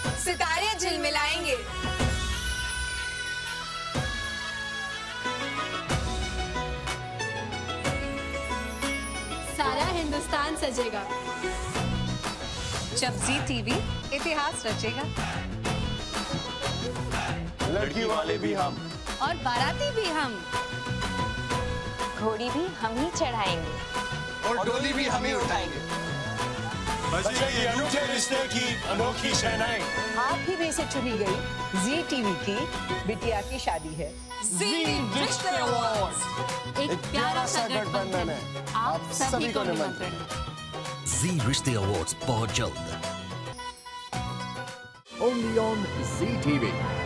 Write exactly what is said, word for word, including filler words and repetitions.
सितारे झिलमिलाएंगे। सारा हिंदुस्तान सजेगा जब जी टीवी इतिहास रचेगा। लड़की वाले भी हम और बाराती भी हम, घोड़ी भी हम ही चढ़ाएंगे और डोली भी हम ही उठाएंगे। बजेगी अनूठे रिश्ते की अनोखी शहनाई। आप ही में से चुनी गई जी टीवी की बिटिया की शादी है। जी रिश्ते अवार्ड्स एक प्यारा सा गठबंधन है, आप सभी को निमंत्रण है। Zee Rishtey Awards बहुत जल्द। Only on Zee T V.